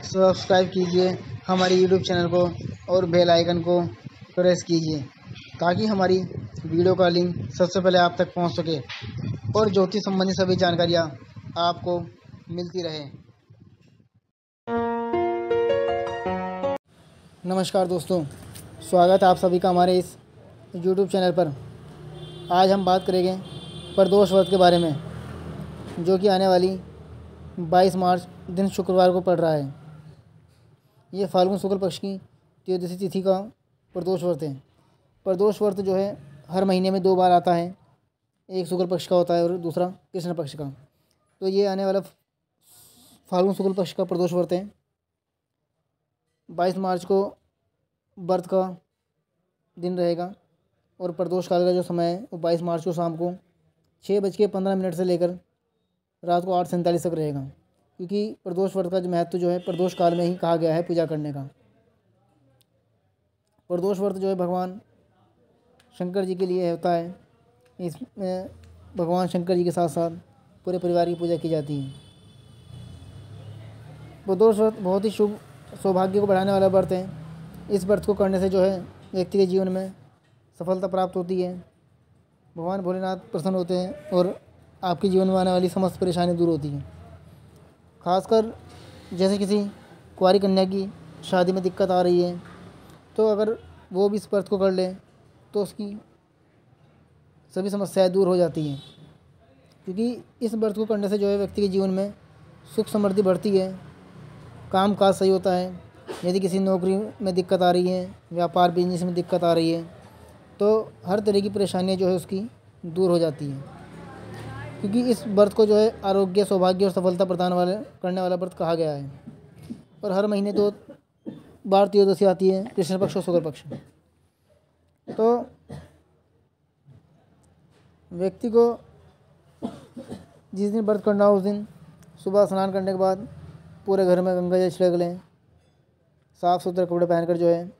Subscribe कीजिए हमारे YouTube channel को और बेल आइकन को प्रेस कीजिए ताकि हमारी वीडियो का लिंक सबसे पहले आप तक पहुंच सके और ज्योतिष संबंधी सभी जानकारियां आपको मिलती रहे। नमस्कार दोस्तों, स्वागत है आप सभी का हमारे इस यूट्यूब चैनल पर। आज हम बात करेंगे प्रदोष व्रत के बारे में, जो कि आने वाली 22 मार्च दिन शुक्रवार को पड़ रहा है। ये फाल्गुन शुक्ल पक्ष की त्रयोदशी तिथि का प्रदोष व्रत है। प्रदोष व्रत जो है हर महीने में 2 बार आता है, एक शुक्ल पक्ष का होता है और दूसरा कृष्ण पक्ष का। तो ये आने वाला फाल्गुन शुक्ल पक्ष का प्रदोष व्रत है। 22 मार्च को व्रत का दिन रहेगा और प्रदोष काल का जो समय है वो 22 मार्च को शाम को 6:15 से लेकर रात को 8:47 तक रहेगा, क्योंकि प्रदोष व्रत का जो महत्व जो है प्रदोष काल में ही कहा गया है पूजा करने का। प्रदोष व्रत जो है भगवान शंकर जी के लिए होता है। इसमें भगवान शंकर जी के साथ साथ पूरे परिवार की पूजा की जाती है। प्रदोष व्रत बहुत ही शुभ सौभाग्य को बढ़ाने वाला व्रत है। इस व्रत को करने से जो है व्यक्ति के जीवन में सफलता प्राप्त होती है, भगवान भोलेनाथ प्रसन्न होते हैं और आपके जीवन में आने वाली समस्त परेशानी दूर होती है। खासकर जैसे किसी कुंवारी कन्या की शादी में दिक्कत आ रही है, तो अगर वो भी इस व्रत को कर ले तो उसकी सभी समस्याएं दूर हो जाती हैं, क्योंकि इस व्रत को करने से जो है व्यक्ति के जीवन में सुख समृद्धि बढ़ती है, काम काज सही होता है। यदि किसी नौकरी में दिक्कत आ रही है, व्यापार बिजनेस में दिक्कत आ रही है, तो हर तरह की परेशानियां जो है उसकी दूर हो जाती हैं, क्योंकि इस व्रत को जो है आरोग्य, सौभाग्य और सफलता प्रदान करने वाला व्रत कहा गया है। और हर महीने 2 बार त्रयोदशी आती है, कृष्ण पक्ष और शुक्ल पक्ष। तो व्यक्ति को जिस दिन व्रत करना हो उस दिन सुबह स्नान करने के बाद पूरे घर में गंगा जल छिड़क लें, साफ़ सुथरे कपड़े पहनकर जो है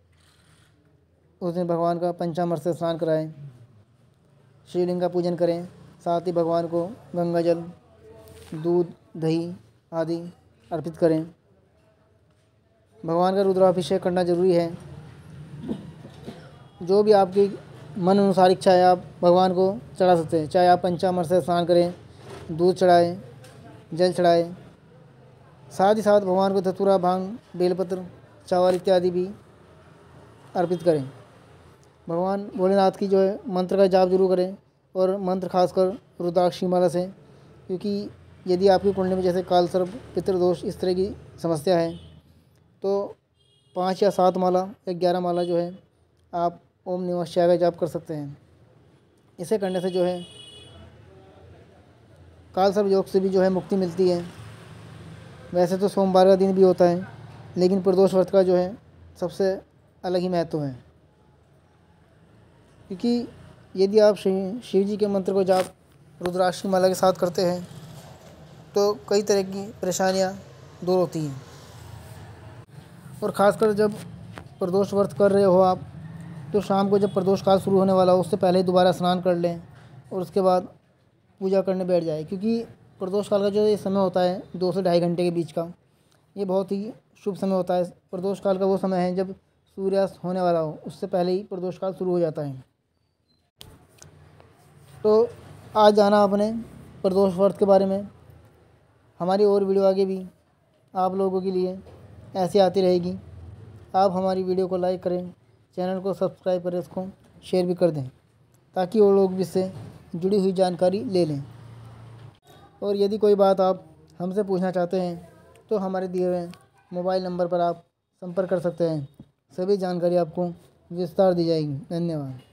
उस दिन भगवान का पंचामृत से स्नान कराएं, शिवलिंग का पूजन करें, साथ ही भगवान को गंगा जल, दूध, दही आदि अर्पित करें। भगवान का रुद्राभिषेक करना जरूरी है। जो भी आपकी मन अनुसार इच्छा है आप भगवान को चढ़ा सकते हैं, चाहे आप पंचामृत से स्नान करें, दूध चढ़ाएं, जल चढ़ाएं। साथ ही साथ भगवान को धतूरा, भांग, बेलपत्र, चावल इत्यादि भी अर्पित करें। भगवान भोलेनाथ की जो है मंत्र का जाप जरूर करें, और मंत्र खासकर रुद्राक्ष की माला से, क्योंकि यदि आपकी कुंडली में जैसे काल सर्प, पितृदोष इस तरह की समस्या है, तो 5 या 7 माला या 11 माला जो है आप ओम नमः शिवाय का जाप कर सकते हैं। इसे करने से जो है काल सर्प योग से भी जो है मुक्ति मिलती है। वैसे तो सोमवार का दिन भी होता है, लेकिन प्रदोष व्रत का जो है सबसे अलग ही महत्व है, क्योंकि यदि आप शिव जी के मंत्र को जाप रुद्राक्ष की माला के साथ करते हैं तो कई तरह की परेशानियां दूर होती हैं। और ख़ासकर जब प्रदोष व्रत कर रहे हो आप, तो शाम को जब प्रदोष काल शुरू होने वाला हो उससे पहले ही दोबारा स्नान कर लें और उसके बाद पूजा करने बैठ जाए, क्योंकि प्रदोष काल का जो ये समय होता है 2 से 2.5 घंटे के बीच का, ये बहुत ही शुभ समय होता है। प्रदोष काल का वो समय है जब सूर्यास्त होने वाला हो, उससे पहले ही प्रदोष काल शुरू हो जाता है। तो आज जाना आपने प्रदोष व्रत के बारे में। हमारी और वीडियो आगे भी आप लोगों के लिए ऐसे आती रहेगी। आप हमारी वीडियो को लाइक करें, चैनल को सब्सक्राइब करें, इसको शेयर भी कर दें, ताकि वो लोग भी इससे जुड़ी हुई जानकारी ले लें। और यदि कोई बात आप हमसे पूछना चाहते हैं तो हमारे दिए हुए मोबाइल नंबर पर आप संपर्क कर सकते हैं। सभी जानकारी आपको विस्तार दी जाएगी। धन्यवाद।